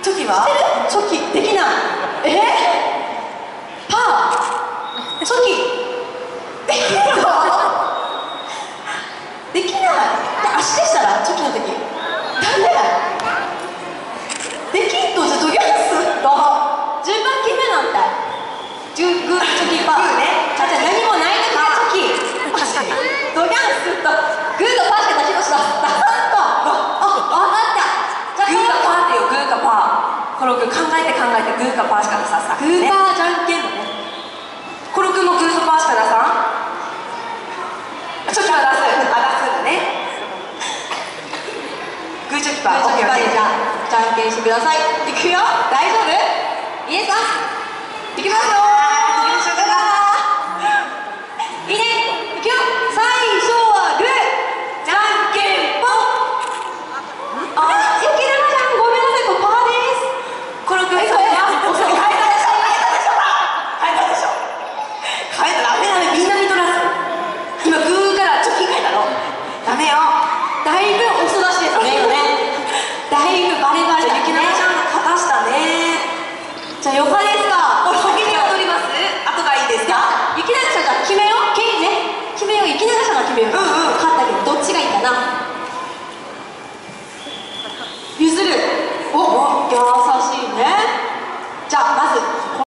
チョキはチョキできない。パーチョキできないのできない。足でしたらチョキの時ダメできんとじゃどぎゃんすっと順番決めなんだグーチョキパーね。じゃあ何もない時はチョキどぎゃんすっとグーとパーしか出しました出さんと分かった。 グーかパーってよ。グーかパー。コロ君考えてグーかパーしか出ささ。 グーパーじゃんけんのね。 コロ君もグーとパーしか出さん。チョキは出す。出すんだね。グーチョキパー。 グーチョキパーでじゃあじゃんけんしてください。いくよ。大丈夫？イエさんいきますよ。